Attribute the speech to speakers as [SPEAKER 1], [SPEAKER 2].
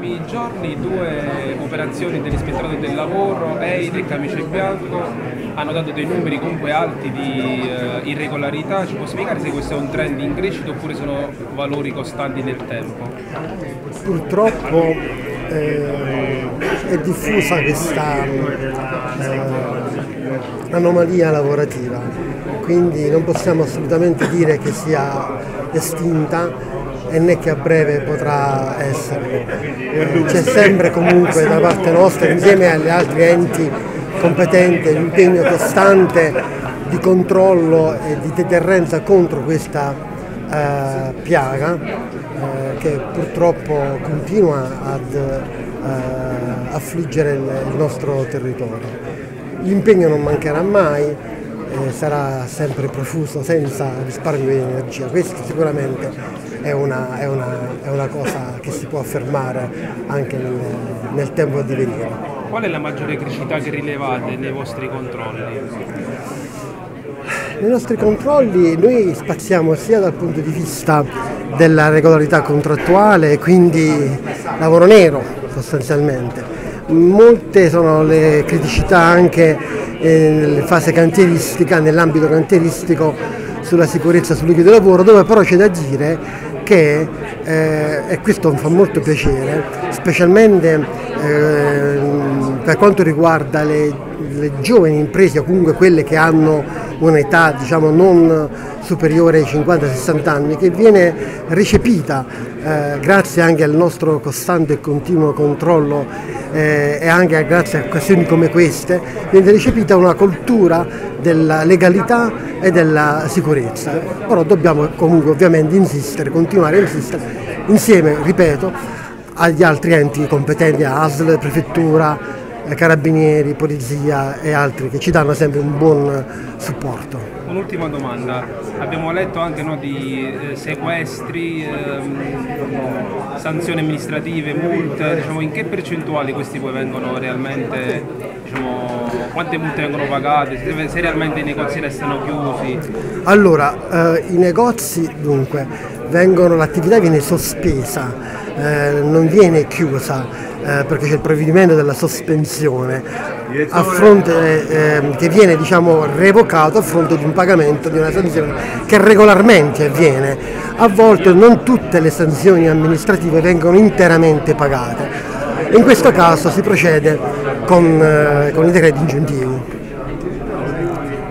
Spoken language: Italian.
[SPEAKER 1] ultimi giorni due operazioni dell'Ispettorato del Lavoro, EID e Camice Bianco, hanno dato dei numeri comunque alti di irregolarità. Ci può spiegare se questo è un trend in crescita oppure sono valori costanti nel tempo?
[SPEAKER 2] Purtroppo è diffusa questa anomalia lavorativa, quindi non possiamo assolutamente dire che sia estinta e né che a breve potrà esserlo. C'è sempre comunque da parte nostra, insieme agli altri enti competenti, l'impegno costante di controllo e di deterrenza contro questa piaga che purtroppo continua ad affliggere il nostro territorio. L'impegno non mancherà mai, sarà sempre profuso senza risparmio di energia. Questo sicuramente è una cosa che si può affermare anche nel tempo di venire.
[SPEAKER 1] Qual è la maggiore criticità che rilevate nei vostri controlli?
[SPEAKER 2] Nei nostri controlli noi spaziamo sia dal punto di vista della regolarità contrattuale e quindi lavoro nero sostanzialmente. Molte sono le criticità anche nella fase cantieristica, nell'ambito cantieristico sulla sicurezza sul luogo di lavoro, dove però c'è da dire che, e questo mi fa molto piacere, specialmente per quanto riguarda le giovani imprese o comunque quelle che hanno un'età diciamo non superiore ai 50-60 anni, che viene recepita grazie anche al nostro costante e continuo controllo e anche grazie a occasioni come queste, viene recepita una cultura della legalità e della sicurezza. Però dobbiamo comunque ovviamente insistere, continuare a insistere insieme, ripeto, agli altri enti competenti, ASL, Prefettura, Carabinieri, Polizia e altri che ci danno sempre un buon supporto.
[SPEAKER 1] Un'ultima domanda, abbiamo letto anche di sequestri, sanzioni amministrative, multe, diciamo, in che percentuali questi poi vengono realmente, diciamo, quante multe vengono pagate, se realmente i negozi restano chiusi?
[SPEAKER 2] Allora, i negozi dunque l'attività viene sospesa, non viene chiusa. Perché c'è il provvedimento della sospensione a fronte, che viene diciamo, revocato a fronte di un pagamento di una sanzione che regolarmente avviene. A volte non tutte le sanzioni amministrative vengono interamente pagate. In questo caso si procede con i decreti incentivi.